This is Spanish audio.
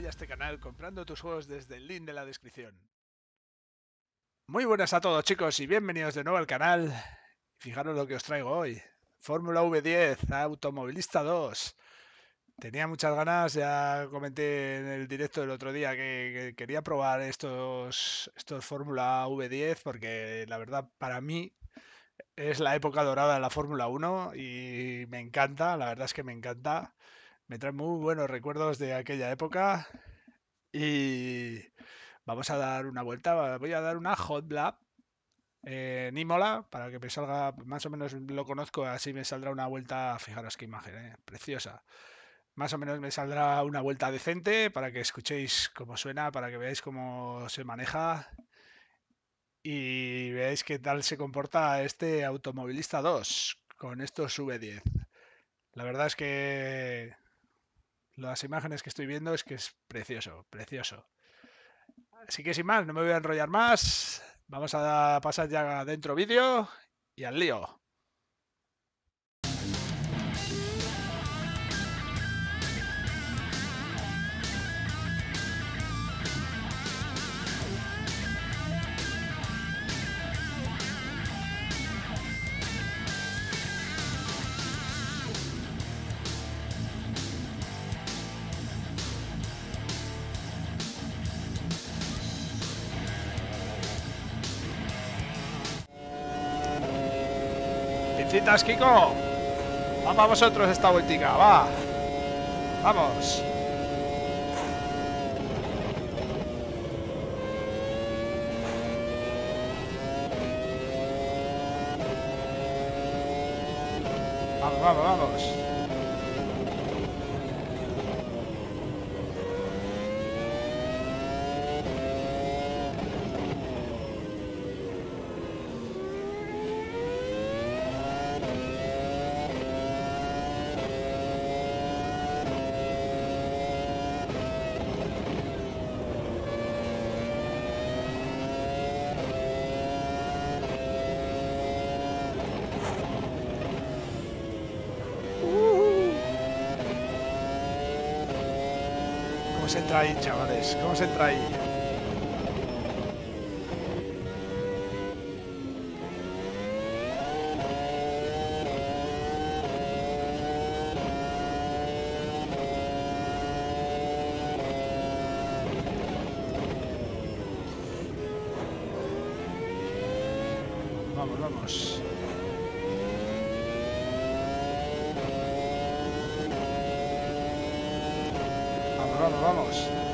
apoya este canal comprando tus juegos desde el link de la descripción. Muy buenas a todos, chicos, y bienvenidos de nuevo al canal. Fijaros lo que os traigo hoy. Fórmula V10, Automovilista 2. Tenía muchas ganas, ya comenté en el directo del otro día que quería probar estos Fórmula V10 porque la verdad para mí es la época dorada de la Fórmula 1 y me encanta, la verdad es que me encanta. Me trae muy buenos recuerdos de aquella época y vamos a dar una vuelta. Voy a dar una Hot Lap en Imola para que me salga, más o menos lo conozco, así me saldrá una vuelta. Fijaros qué imagen, preciosa. Más o menos me saldrá una vuelta decente para que escuchéis cómo suena, para que veáis cómo se maneja y veáis qué tal se comporta este Automovilista 2 con estos V10. La verdad es que las imágenes que estoy viendo es que es precioso, precioso. Así que sin más, no me voy a enrollar más. Vamos a pasar ya dentro vídeo y al lío. Pincitas, Kiko. Vamos a vosotros esta vueltica, va. Vamos. Vamos, vamos, vamos. ¿Cómo se entra ahí, chavales? ¿Cómo se entra ahí? Vamos, vamos. Vamos, vamos, vamos.